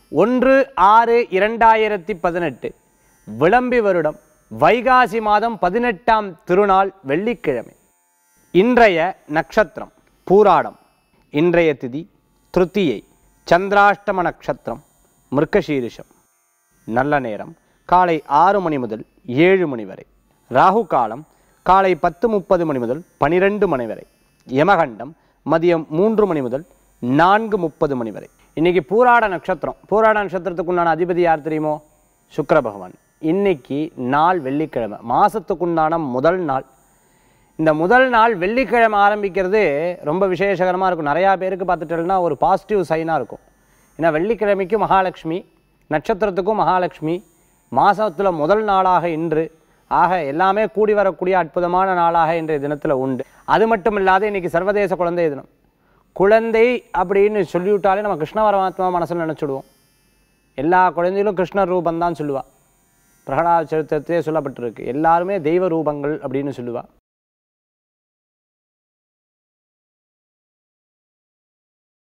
1/6/2018 விளம்பி வருடம் வைகாசி மாதம் 18ஆம் திருநாள் வெள்ளிக்கிழமை. இன்றைய நட்சத்திரம் பூராடம். இன்றைய திதி திருத்தியை. சந்திராஷ்டம நட்சத்திரம் மிருகசீரிஷம். நல்ல நேரம் காலை 6 மணி முதல் 7 மணி வரை. ராகு காலம் காலை 10:30 மணி முதல் 12 மணி வரை. யமகண்டம் மதியம் 3 மணி முதல் 4:30 மணி வரை. இன்னைக்கு பூராட நட்சத்திரம். பூராட நட்சத்திரத்துக்கு உண்டான அதிபதி யார் தெரியுமோ? சுக்கிர பகவான். இன்னைக்கு நாள் வெள்ளிக்கிழமை, மாசத்துக்குண்டான முதல் நாள். இந்த முதல் நாள் வெள்ளிக்கிழமை ஆரம்பிக்கிறது ரொம்ப விசேஷகரமாக இருக்கும். நிறையா பேருக்கு பார்த்துட்டோம்னா ஒரு பாசிட்டிவ் சைனாக இருக்கும். ஏன்னா வெள்ளிக்கிழமைக்கும் மகாலட்சுமி, நட்சத்திரத்துக்கும் மகாலட்சுமி, மாதத்தில் முதல் நாளாக இன்று. ஆக எல்லாமே கூடி வரக்கூடிய அற்புதமான நாளாக இன்றைய தினத்தில் உண்டு. அது மட்டும் இல்லாத இன்றைக்கி சர்வதேச குழந்தை தினம். குழந்தை அப்படின்னு சொல்லிவிட்டாலே நம்ம கிருஷ்ண பரமாத்மா மனசில் நினச்சிடுவோம். எல்லா குழந்தைகளும் கிருஷ்ணர் ரூபந்தான் சொல்லுவாள். பிரகலாத சரித்திரத்திலே சொல்லப்பட்டிருக்கு. எல்லாருமே தெய்வ ரூபங்கள் அப்படின்னு சொல்லுவாள்.